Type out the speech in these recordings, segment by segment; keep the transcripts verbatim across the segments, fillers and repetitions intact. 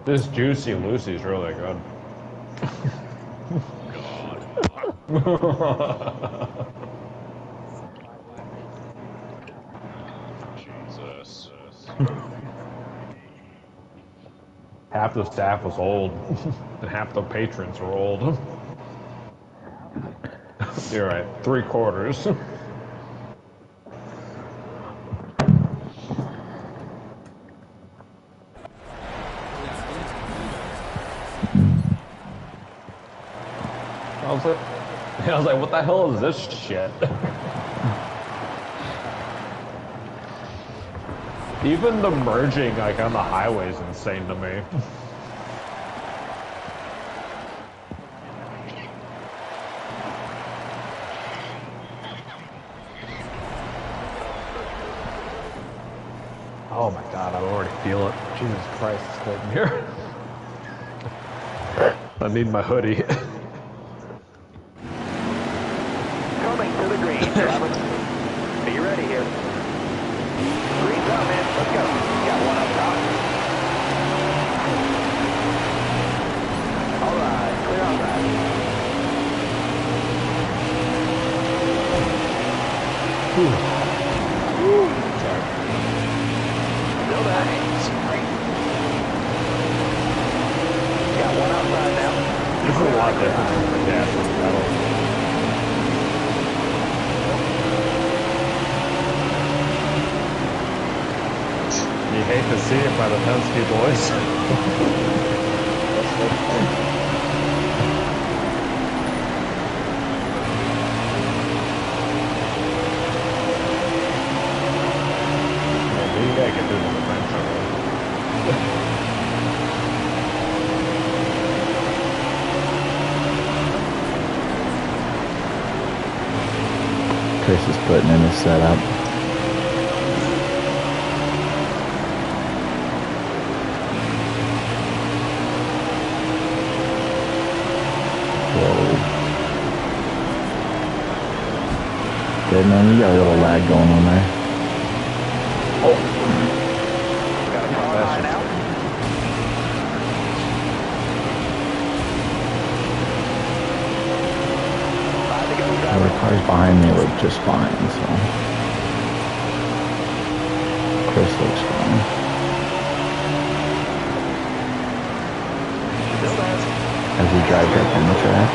This Juicy Lucy's really good. God. Jesus. Half the staff was old, and half the patrons were old. You're right, three quarters. I was like, I was like, what the hell is this shit? Even the merging, like, on the highway is insane to me. Oh my god, I already feel it. Jesus Christ, it's cold in here. I need my hoodie. Coming to the green, driver. Be ready here. Green's up, man. Let's go. Got one up top. All right, clear outside. Whew. Whew. Sorry. Still there. Got one outside now. This is a lot different from the gas and pedal. You hate to see it by the Penske boys. Well, you gotta get through the French already. Chris is putting in his setup. Good, man, you got a little lag going on there. Oh. Got a car high now. Five to go, Well, driver. the cars behind me look just fine, so. Chris looks fine. Still there. As he drives up on the track.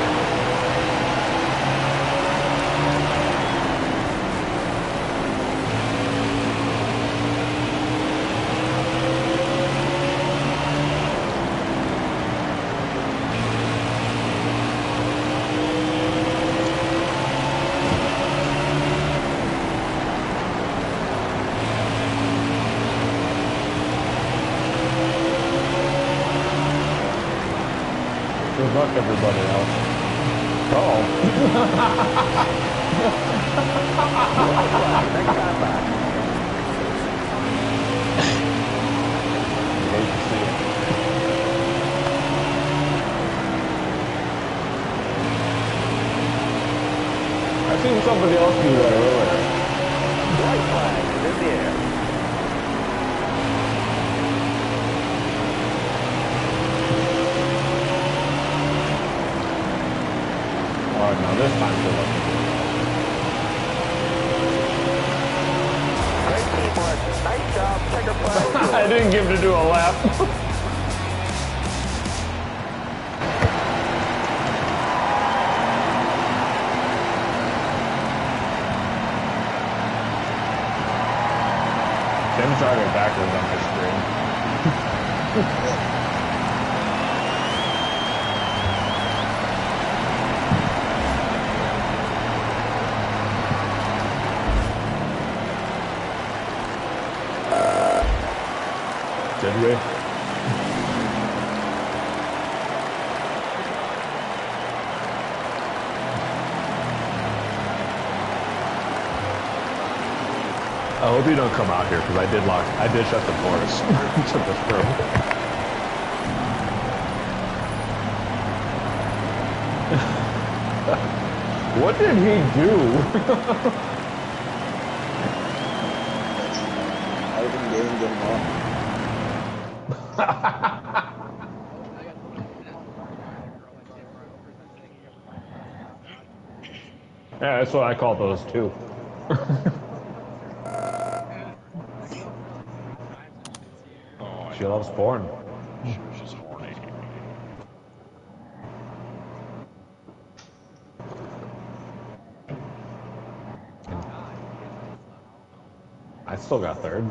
Good luck, everybody else. Uh-oh. Next time back. You hate to see it. I've seen somebody else do that earlier. White flag is in the air. Oh, no, this time they're looking good. Great teamwork. Nice job. Checker flag. I didn't give him to do a lap. Tim's driving backwards on my screen. Did we? I hope you don't come out here because I did lock. I did shut the doors to this room. What did he do? I even gained him off. Yeah, that's what I call those too. Oh, She loves porn. She was just horny. I still got third.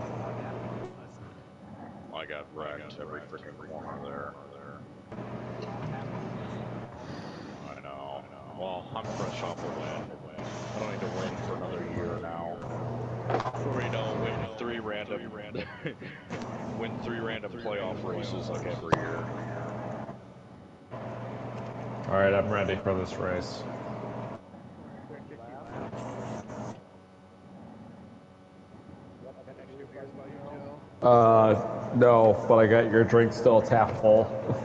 I got wrecked every freaking corner there. I know. Well, I'm fresh off a win. I don't need to win for another year now. Or, you know, win three random, win three random playoff races like every year. All right, I'm ready for this race. Uh, no, but I got your drink still half full.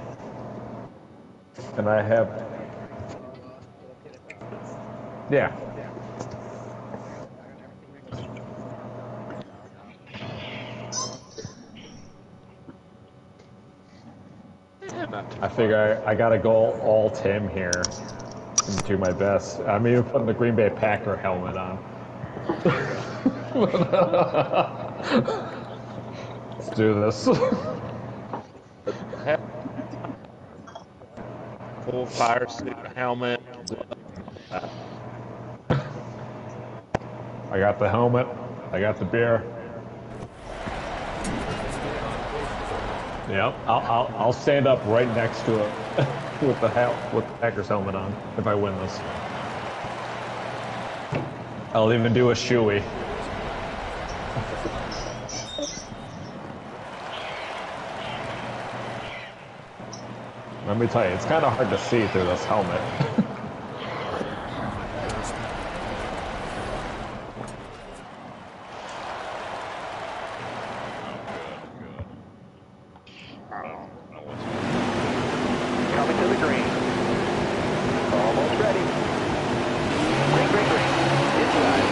And I have... Yeah. I figure I, I gotta go all Tim here and do my best. I'm even putting the Green Bay Packer helmet on. Let's do this. Full fire suit, helmet. I got the helmet. I got the beer. Yep, I'll, I'll, I'll stand up right next to it with the hel with the Packers helmet on if I win this. I'll even do a shoey. Let me tell you, it's kind of hard to see through this helmet. Coming to the green. Almost ready. Green, green, green. Inside.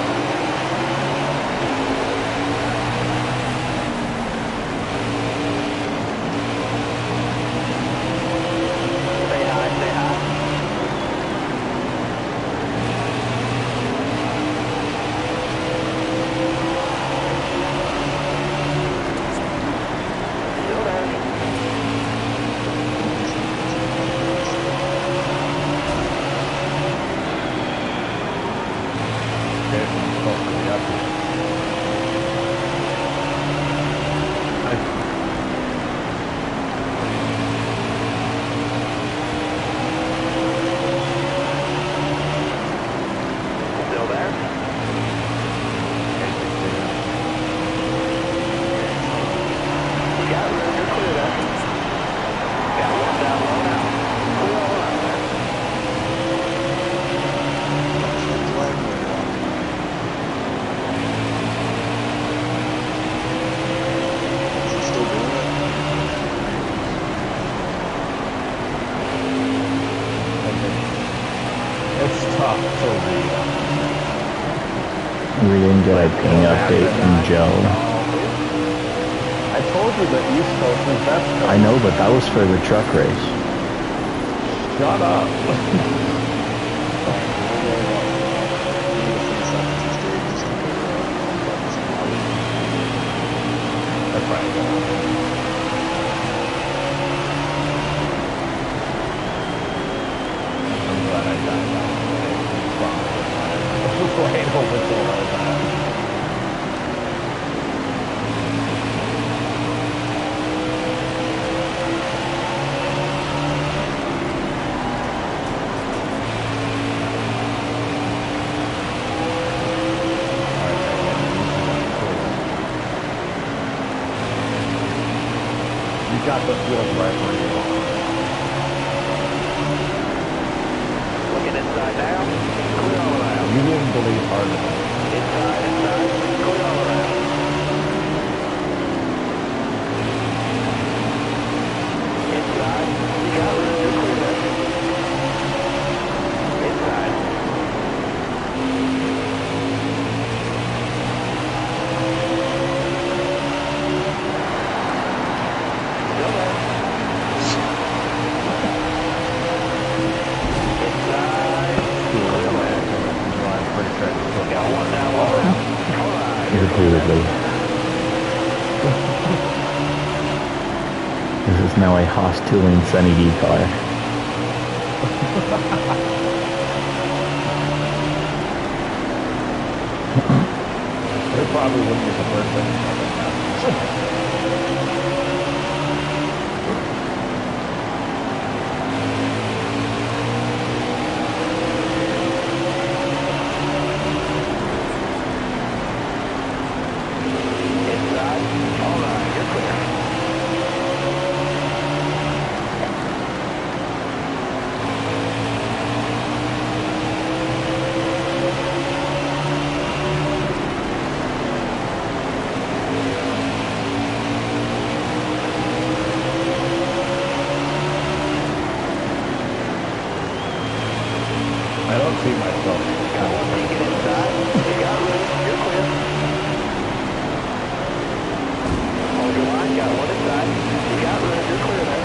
Say hi, say hi. Still there. Still there? You got it. You're clear there. Got one down low now. Clear all around there. It's tough to read. We didn't get a ping update from Joe. I told you the East Coast is best. I know, but that was for the truck race. Shut up. That's right. I'm glad I got that. Right over till all that. You got the field right where you want. Looking inside now. Clear all around. You wouldn't believe hard enough. Inside, inside. Clear all around. Inside. You got room. You're clear there. Inside. Still there. Inside. Clear there. Repeatedly. This is now a Haas two-lane Sunny D car. They probably wouldn't be the first thing that happened. I don't see myself. Got one beacon inside. You got room. You're clear. Hold your line. Got one inside. You got room. You're clear there.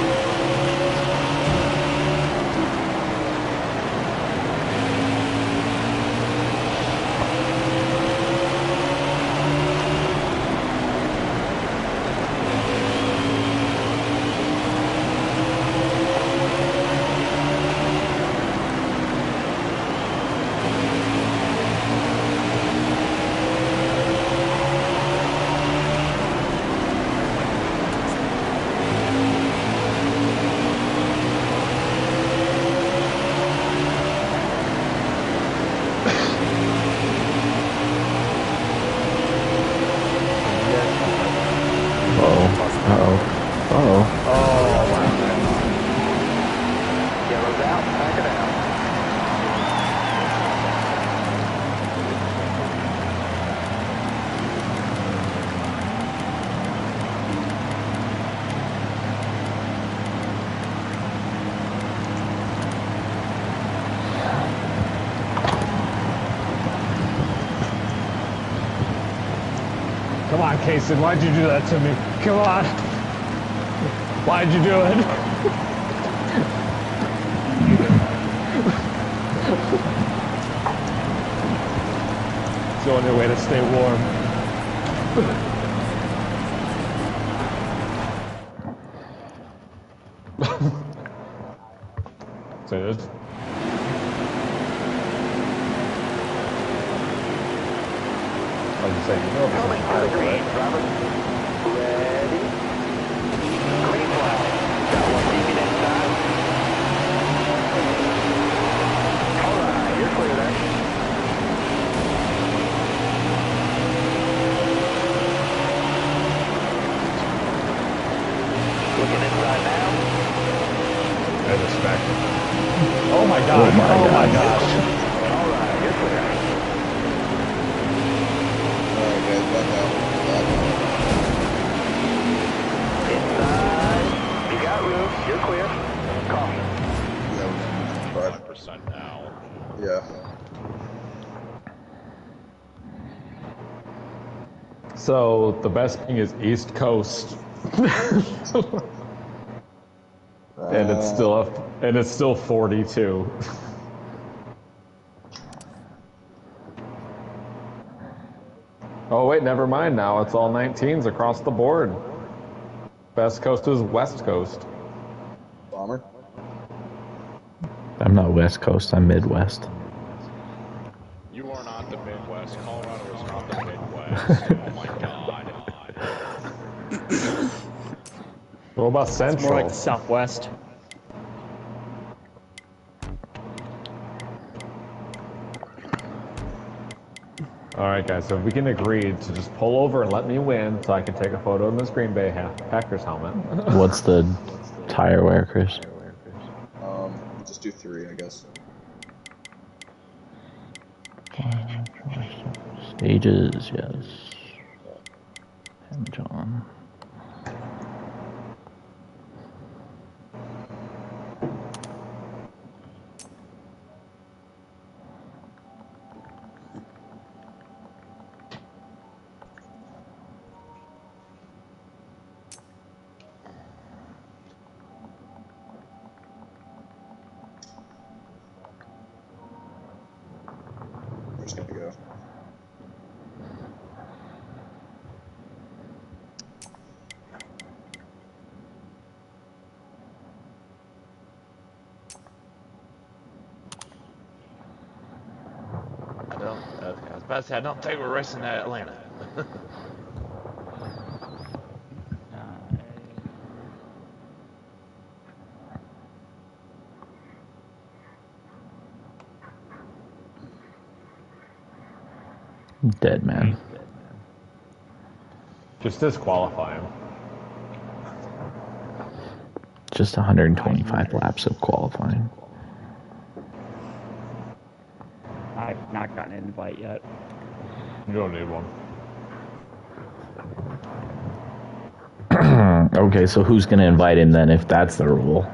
Come on, Kason, why'd you do that to me? Come on. Why'd you do it? It's the only way to stay warm. So this. I was just saying, you know, Coming to the green, Robert. Ready? Green flag. Got one beacon inside. All right, you're clear there. Looking inside now. I respect it. Oh my god. Oh my, oh my gosh. All right, you're clear. Inside. You got room. You're clear. Caution. five percent now. Yeah. So the best thing is East Coast. And it's still up, and it's still forty-two. Oh wait, never mind now. It's all nineteens across the board. Best coast is West Coast. Bomber. I'm not West Coast, I'm Midwest. You are not the Midwest. Colorado is not the Midwest. Oh my god. What about Central? More like the Southwest. Alright guys, so if we can agree to just pull over and let me win so I can take a photo in this Green Bay ha Packers helmet. What's the tire wear, Chris? Um, just do three, I guess. Stages, yes. And John. I'm just gonna go. well, okay, I was about to say, I don't think we're racing at Atlanta. Dead man. Just disqualify him. Just one hundred twenty-five laps of qualifying. I've not gotten an invite yet. You don't need one. Okay, so who's going to invite him then if that's the rule?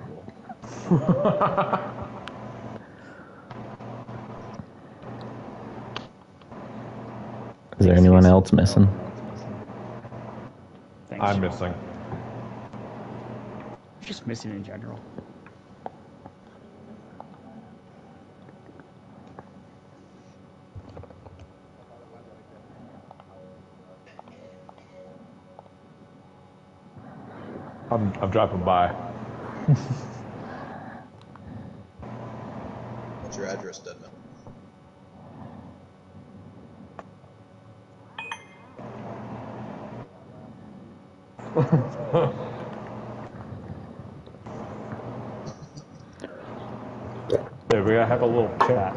Is there anyone else missing? Thanks. I'm missing. Just missing in general. I'm, I'm dropping by. What's your address, Deadman? Yeah, we gotta have a little chat.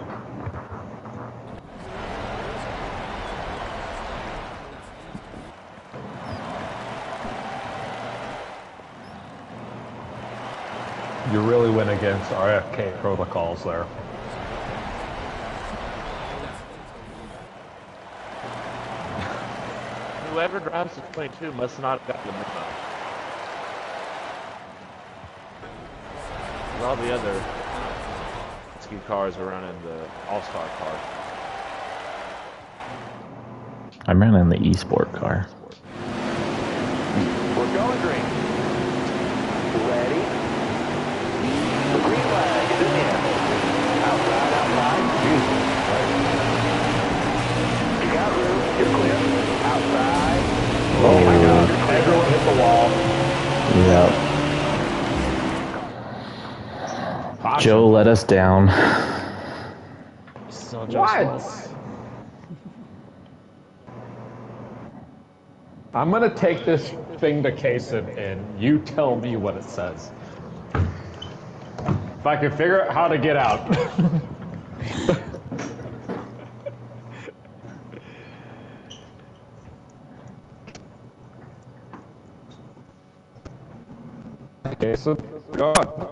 You really went against R F K protocols there. Whoever drives the twenty-two must not have got the memo. All the other ski cars are running the All-Star car. I'm running the e-sport car. We're going green. Ready? The green flag is in the air. Outside, outside. You got room. You're clear. Outside. Oh my god. Everyone hit the wall. Yep. Joe let us down. Still What? I'm gonna take this thing to Kason and you tell me what it says. If I can figure out how to get out. Kason, go on.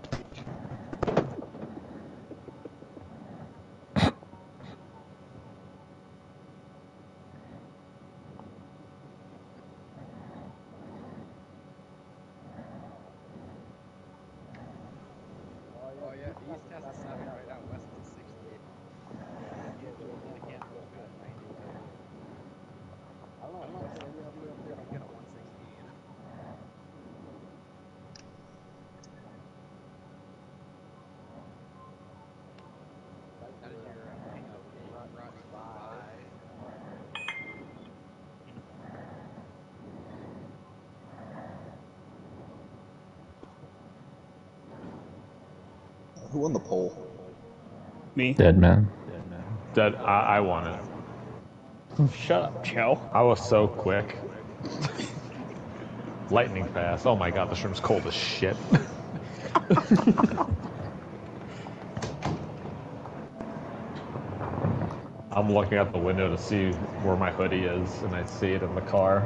Who won the poll? Me. Dead man. That I, I won it. Shut up, Joe. I was so quick. Lightning fast. Oh my god, this room's cold as shit. I'm looking out the window to see where my hoodie is, and I see it in the car.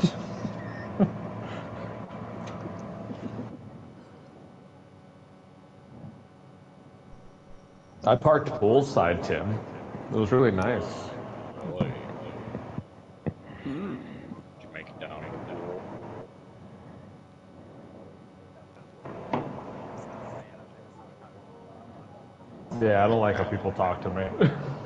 I parked poolside, Tim. It was really nice. Really? Hmm. Did you make it down in the pool? Yeah, I don't like how people talk to me.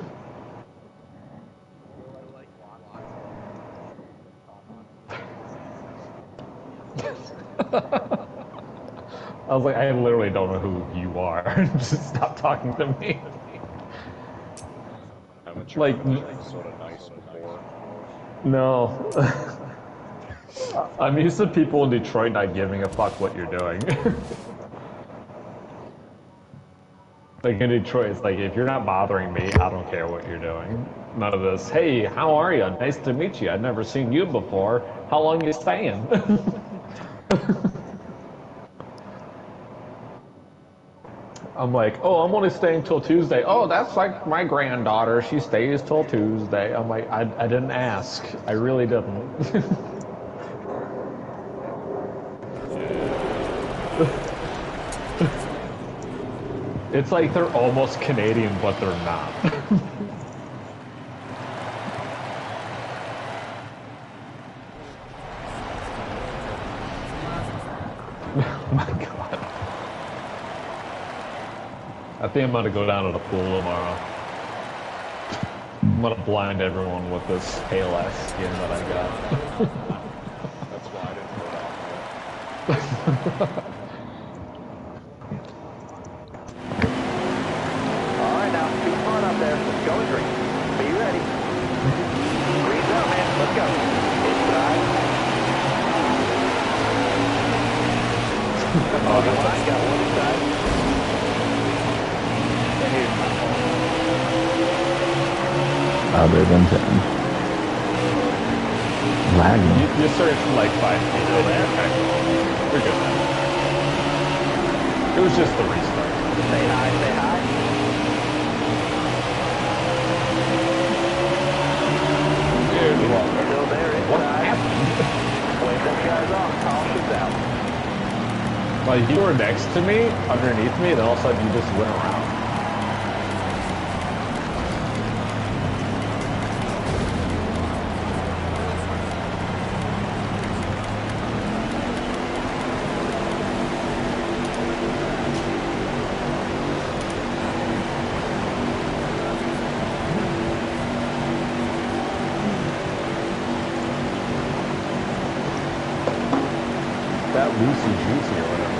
I was like, I literally don't know who you are. Just stop talking to me. Haven't you Like, been sort of nice before? no. I'm used to people in Detroit not giving a fuck what you're doing. Like in Detroit, it's like, if you're not bothering me, I don't care what you're doing. None of this, hey, how are you? Nice to meet you. I've never seen you before. How long you staying? I'm like, oh, I'm only staying till Tuesday. Oh, that's like my granddaughter. She stays till Tuesday. I'm like, I, I didn't ask. I really didn't. It's like they're almost Canadian, but they're not. Oh my god. I think I'm gonna go down to the pool tomorrow. I'm gonna blind everyone with this pale ass skin that I got. That's why I didn't go down there. All right, now, two front up there. Let's go and green. Be ready. Green's out, man. Let's go. Inside. Oh, the line got one inside. Other than ten. Lagging. You, you searched like five feet over there. Okay. We're good now. It was just the restart. Say hi, say hi. Dude, Still there inside. what happened? Wave those guys off. Caution's out. Like, you were next to me, underneath me, then all of a sudden you just went around. That loosey juicy or whatever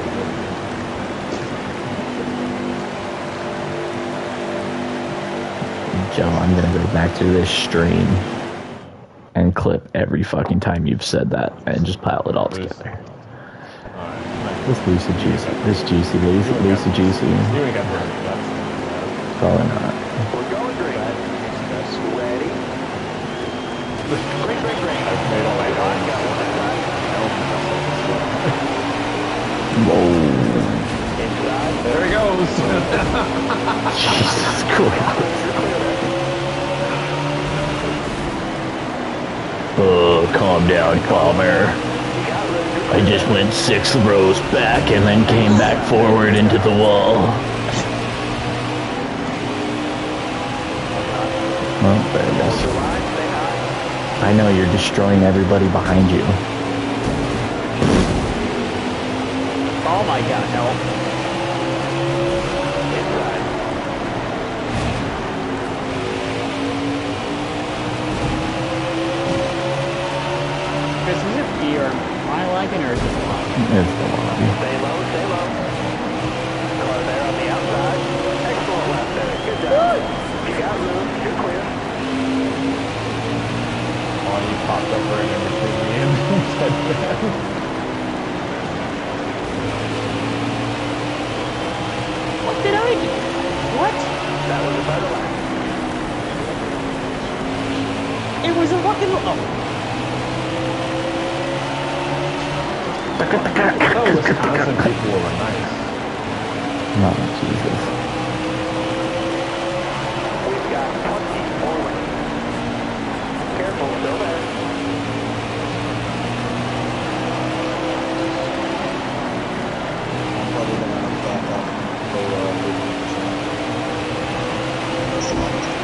it is. Joe, I'm gonna go back to this stream and clip every fucking time you've said that and just pile it all together. This loosey juicy, this juicy, loosey, loosey juicy. You ain't got to do that. Probably not. We're going green. Ready? Green, green, green. They don't like Line got one inside. Whoa. Inside. There he goes. Jesus Christ. Oh, calm down, Palmer. I just went six rows back and then came back forward into the wall. Well, there it is. I know you're destroying everybody behind you. Oh my god, help. Chris, is it me or am I lagging or is it lagging? It's the one. Stay low, stay low. Close there on the outside. Excellent left there. Good job. You got room. You're clear. Oh, you popped up right in between me and said What did I do? What? That was a better lap. It was a fucking... Oh. I thought Wisconsin people were nice. No, Jesus. We've got twenty-four lanes. Careful, still there. I'm probably gonna have that up for uh, fifty percent. That's the longest.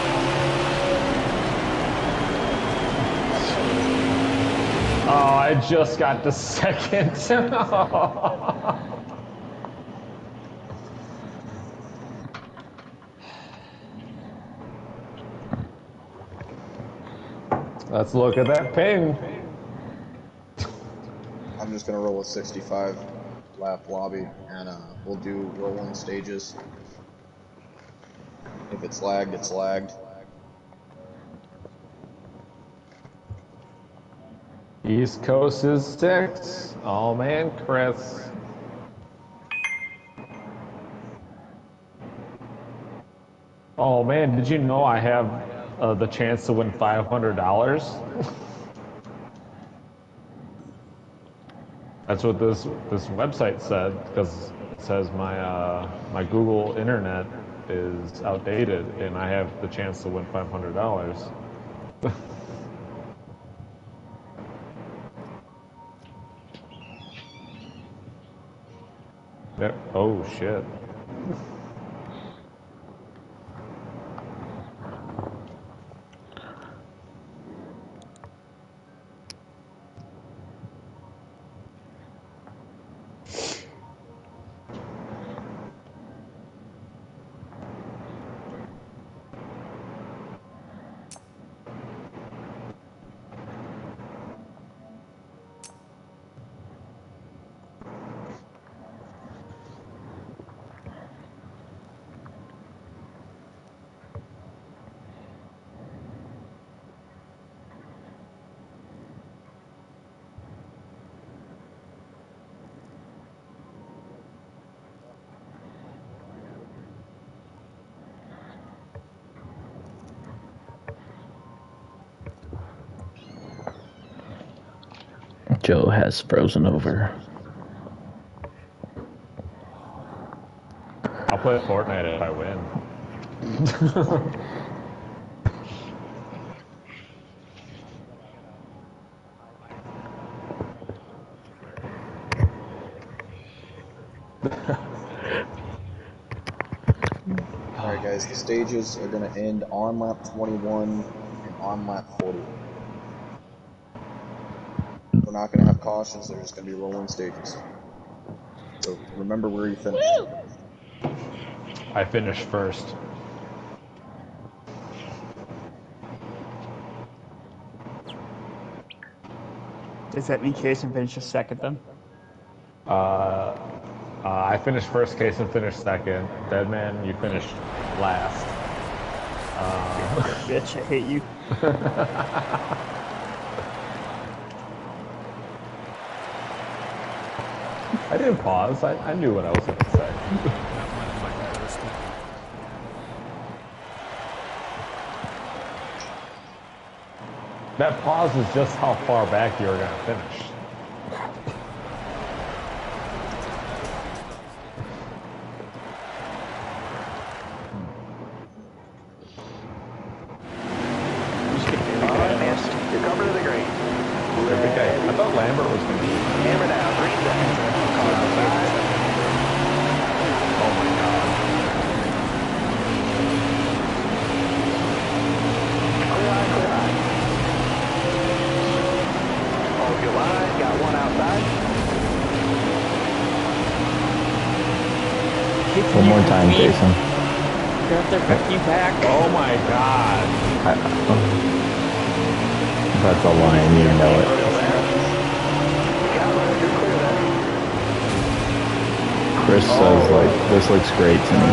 Oh, I just got the second. Let's look at that ping. I'm just gonna roll a sixty-five lap lobby, and uh, we'll do rolling stages. If it's lagged, it's lagged. East Coast is six. Oh man, Chris. Oh man, did you know I have uh, the chance to win five hundred dollars? That's what this this website said, because it says my uh, my Google Internet is outdated, and I have the chance to win five hundred dollars. Yep. Oh shit. Joe has frozen over. I'll play Fortnite if I win. Alright guys, the stages are going to end on lap twenty-one and on lap forty. We're not going to have cautions, they're just going to be rolling stages. So remember where you finished. I finished first. Does that mean Kason finishes second then? Uh, uh, I finished first, Case and finished second. Deadman, you finished last. Uh, Bitch, I hate you. I didn't pause. I, I knew what I was going to say. That pause is just how far back you were going to finish. You're coming to the green. Every day. I thought Lambert was going to be. Hammer down, three seconds. Car outside. Oh my god. Clear line, clear line. Hold your line, got one outside. One more time, Jason. They're out there backing you back. Oh my god. I, oh. That's a line, you know it. Chris says, like, this looks great to me.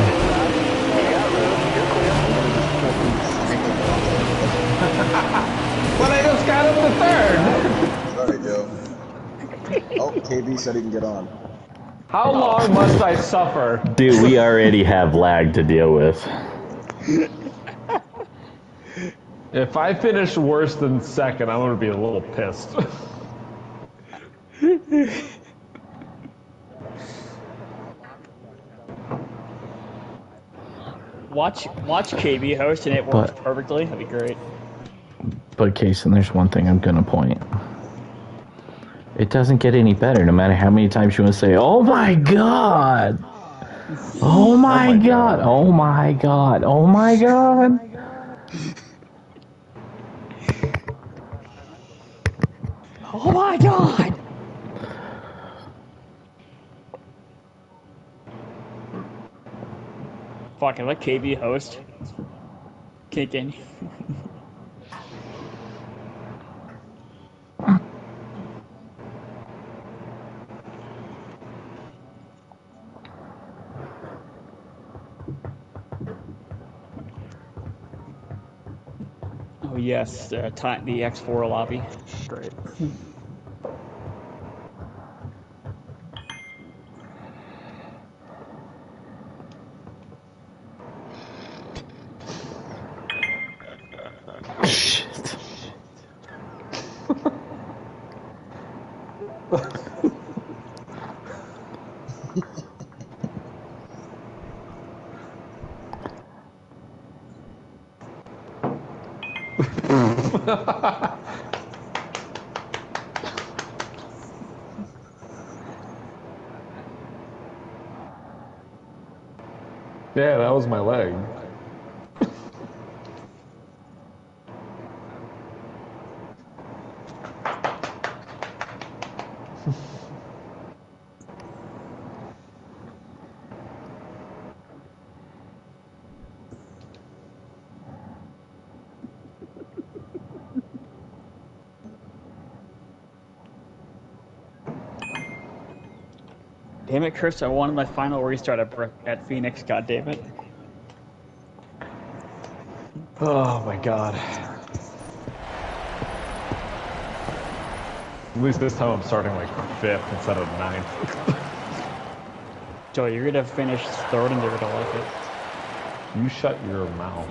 But I just got up to third. Sorry, Joe. Oh, K B said he can get on. How long must I suffer? Dude, we already have lag to deal with. If I finish worse than second, I'm going to be a little pissed. Watch, watch K B host and it works But- perfectly. That'd be great. But, Kason, there's one thing I'm going to point. It doesn't get any better, no matter how many times you want to say, oh my god! Oh my, oh my god. god! Oh my god! Oh my god! Oh my god! Fucking let K B host. Kick in. Oh yes, uh, time, the X four lobby. Great. Yeah, that was my leg. Damn it, Chris! I wanted my final restart at, at Phoenix. God damn it! Oh my god. At least this time I'm starting like fifth instead of ninth. Joey, you're gonna finish third, and you're gonna like it. You shut your mouth.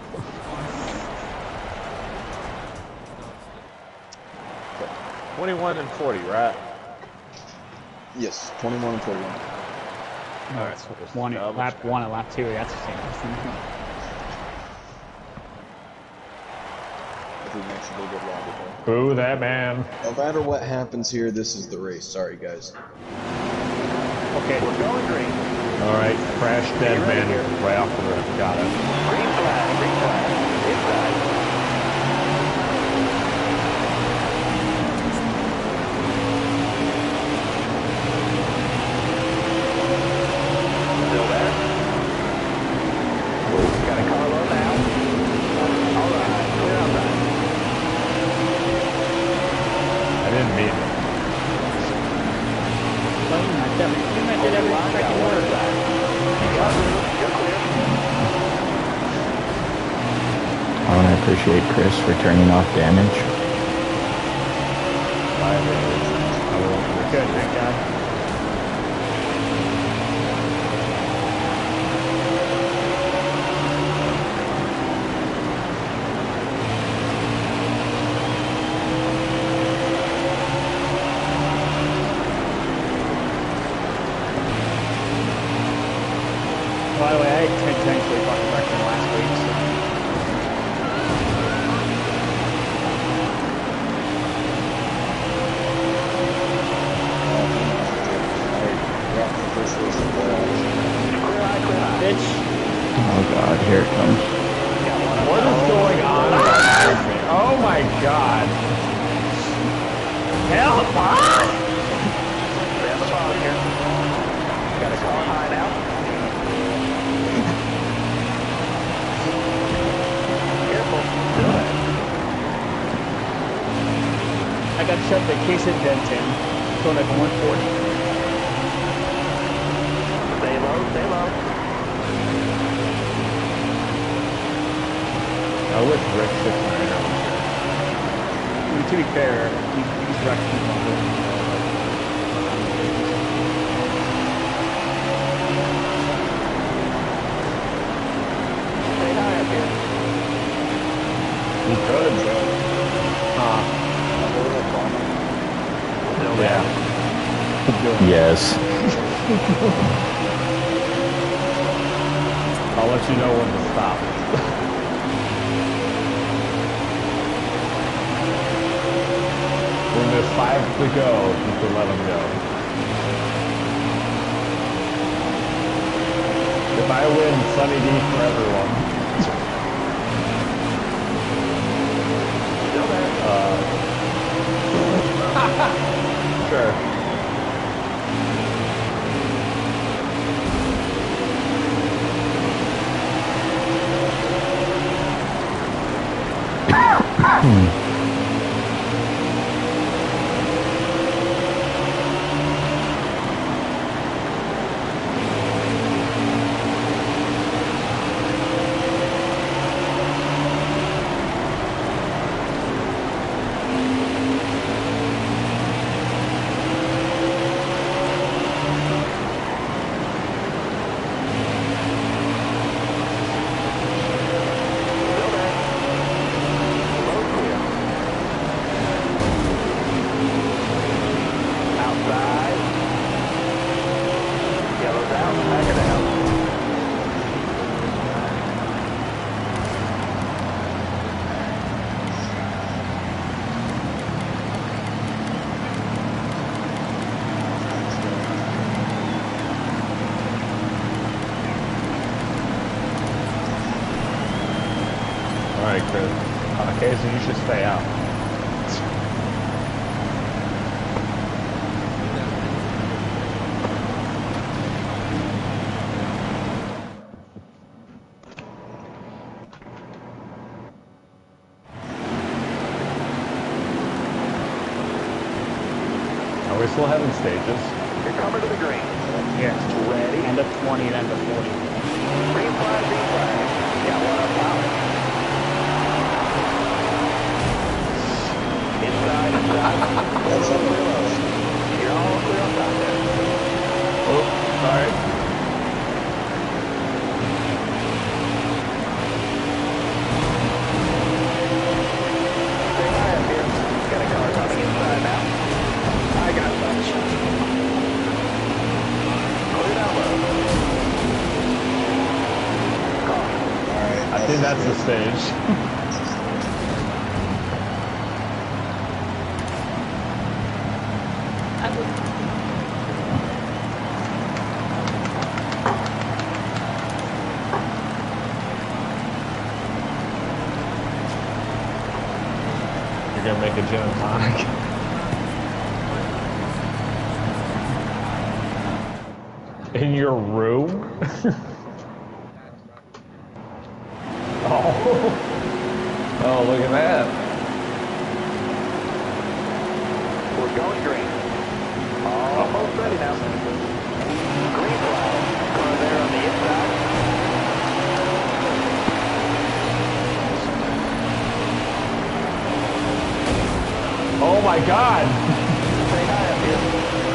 twenty-one and forty, right? Yes, twenty-one and forty-one. All right. One at lap one and lap two. That's the same. If we make sure they get lobby though. Boo that man. No matter what happens here, this is the race. Sorry, guys. Okay, we're going green. Alright, crash dead man here. Right off the roof. Got it. Green flag, green flag. Inside. Still there? Got a car low now. All right, clear outside. I didn't mean it. Well, you might have- you might did every freaking word. I want to appreciate Chris for turning off damage. Good, thank God. By the way, I intentionally fucking wrecked him last week, so. Bitch. Oh god, here it comes. What is going on behind me? Oh my god. Help! Ah! Stand the phone here. Got a car high now. Careful. Still there. I got shoved a case of Denton. Going like one forty. Stay low, stay low. I wish Rick six nine was I mean, to be fair, he, he's wrecked me longer. Stay high up here. He could, but... Huh. Still there. Yes. I'll let you know when to stop. When there's five to go, you can let them go. If I win, Sunny D for everyone. Still there. Uh, sure. Still there. Road clear. Okay, so you should stay out. Are we still having stages? You're coming to the green. Yes. Ready? End of twenty, then to forty. Green flag, green flag. Got one up top. Inside, inside. That's up for us. You're all clear up top there. Oh, sorry. Stay high up here. Got a car coming inside now. I got touch. Clear down low. Alright. I think that's the stage. You're gonna make a gin and tonic. In your room? Oh. Oh, look at that. We're going green. Almost ready now. Green flag. Car there on the inside. Oh my God. Stay high up here.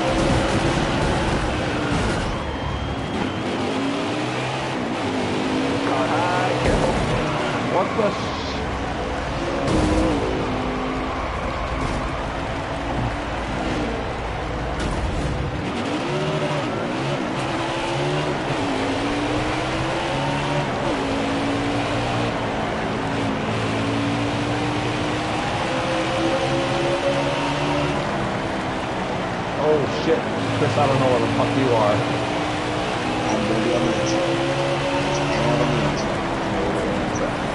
Car high, careful. What the sh... Oh shit. Chris, I don't know where the fuck you are. I'm gonna be on the inside. Just hang out on the inside. I know where we're gonna try.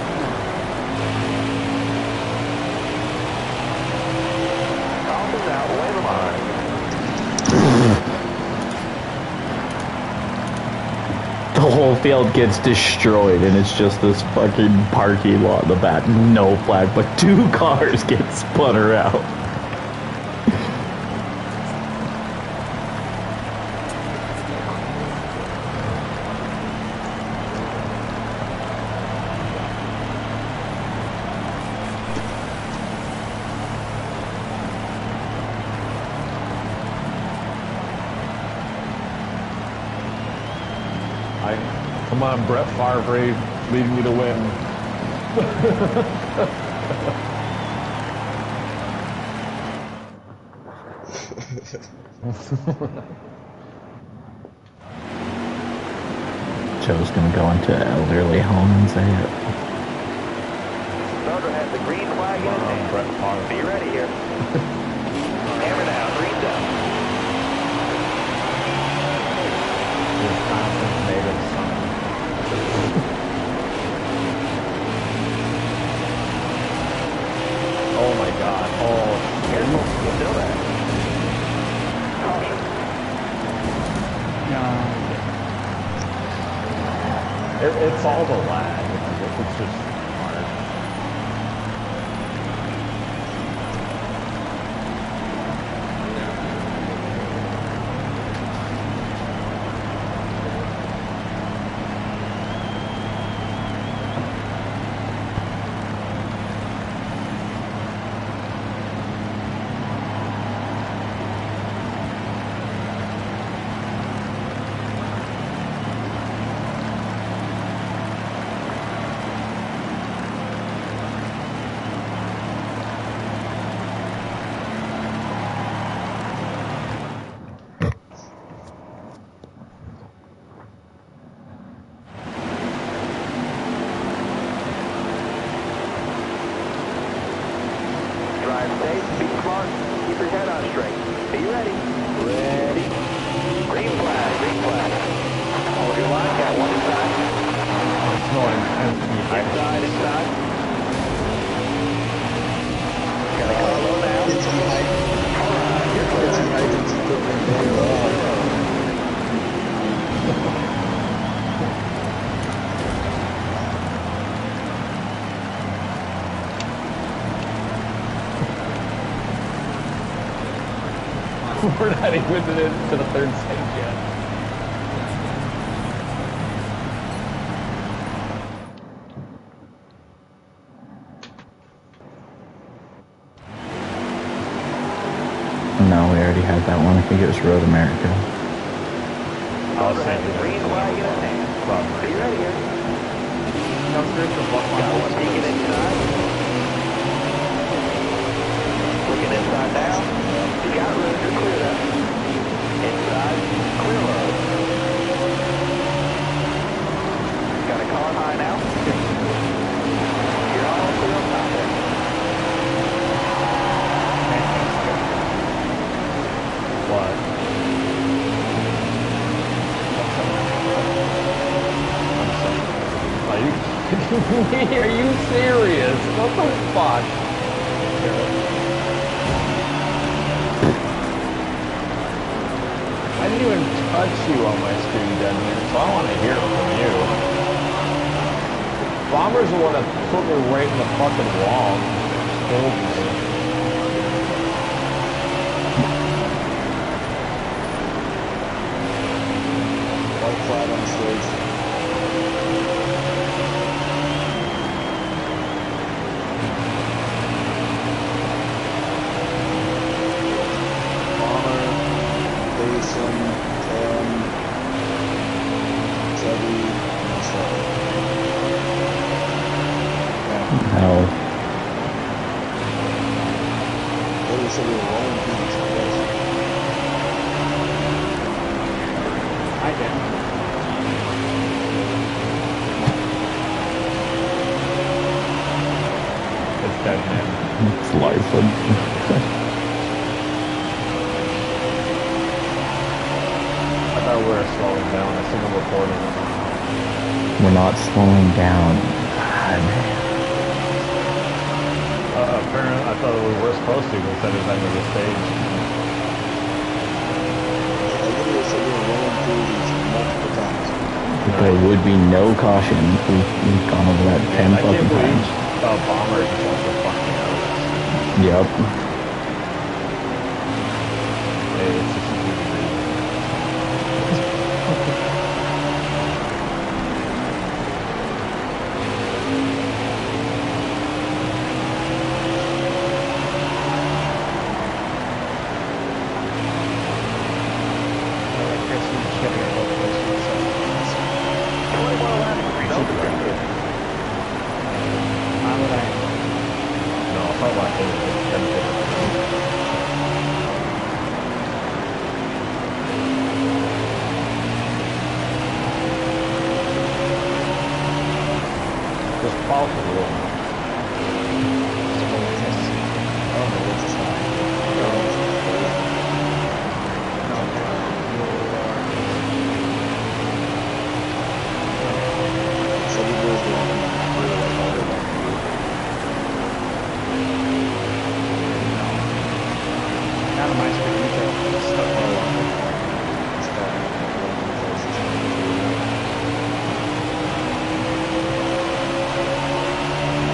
Caution's out, wave them on. The whole field gets destroyed, and it's just this fucking parking lot in the back. No flag, but two cars get spun around. I, come on, Brett Favre, lead me to win. Joe's gonna go into an elderly home and say it. Starter has the green flag in his Um, hand. Brett Favre. Be ready here. Hammer down, green's up. Wisconsin's native son. Oh my God. Oh, Careful, you'll feel that. Caution. No. it, it's all the lag. It's just hard. Drive safe, be smart, keep your head on straight. Be ready. Ready. Green flag, green flag. Hold your line, got one inside. It's no, I'm, I'm, Inside, inside. We're not even into the third stage yet. No, we already had that one. I think it was Road America. I was saying Green flag in his hand. Are you ready here? No, there's the block Got one peeking inside. Looking inside now. You got room to clear that. Inside, clear road. Got a car high now. You're all clear on top there. what? Are you kidding me? Are you serious? What the fuck? I didn't even touch you on my screen, Denver, so I want to hear it from you. Bomber's the one that put me right in the fucking wall. Told me. White flag on stage. Bomber, Basin, Tam, Chevy, and Chevy. Yeah. Hell. Literally said we were rolling through these cars. I didn't. It's dead, man. It's lifeless. I thought we were slowing down. I see them recording. We're not slowing down. God. Uh, apparently, I thought we were supposed to because that is the end of the stage. I literally said we were rolling through these multiple times. There would be no caution. We've, we've gone over that ten I can't fucking believe times. uh, Bomber just wants to fucking out. Yep. Hey, it's just a good reason. twenty-one laps, green objective. Why would I? No, I thought about it. Just follow the rule. I don't know what's this one. Chevy boys go on really like all the way Not on my screen. You just stuck all along. It's got like,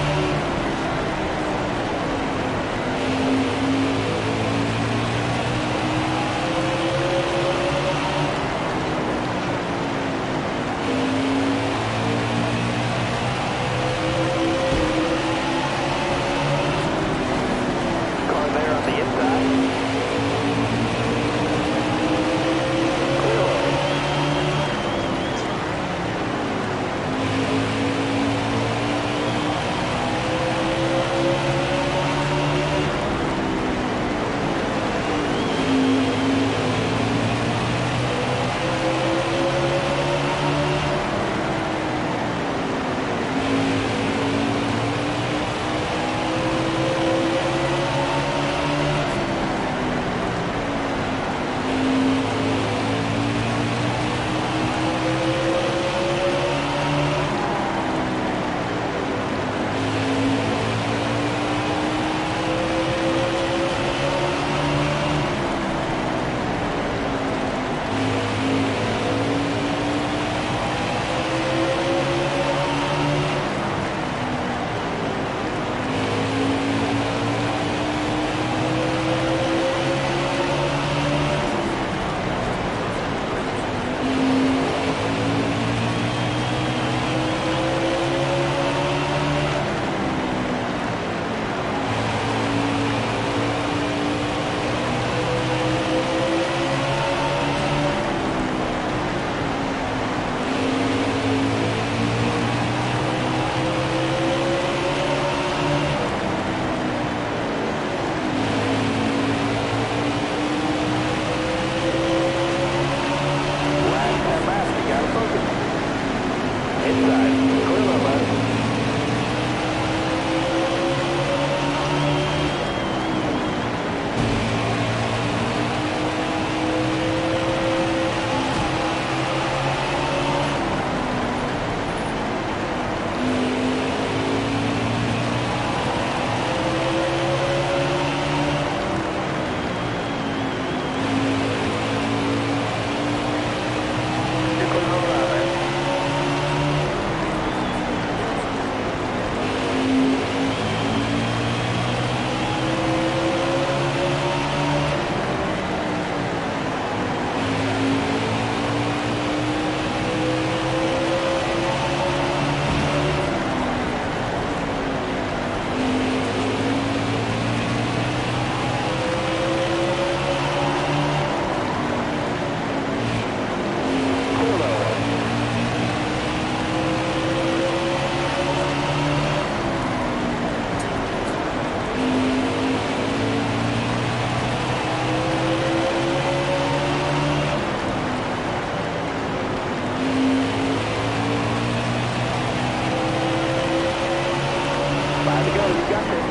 got this.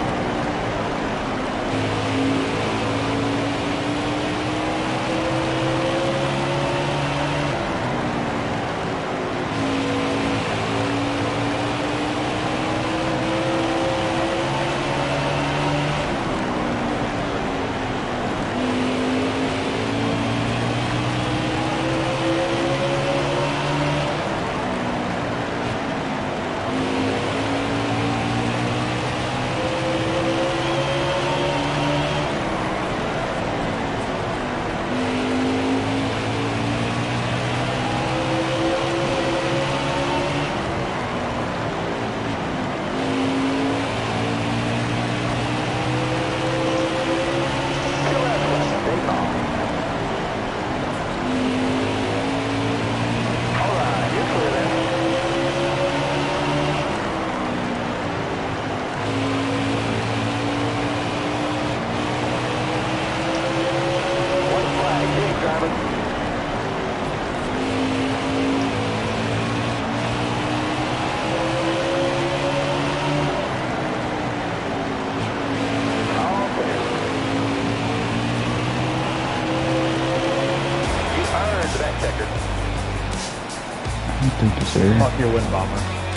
Thank you, sir. Fuck your wind bomber.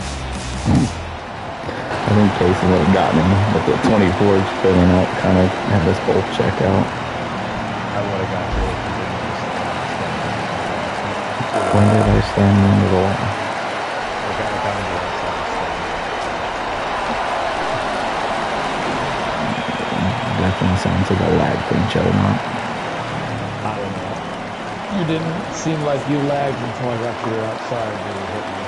I think Casey would have gotten him, but the twenty-fours filling up kind of had us both check out. I would have got you. When did I stand into the wall? Definitely sounds like a lag thing, showing up. I don't know. You didn't seem like you lagged until I got to your outside when you hit me.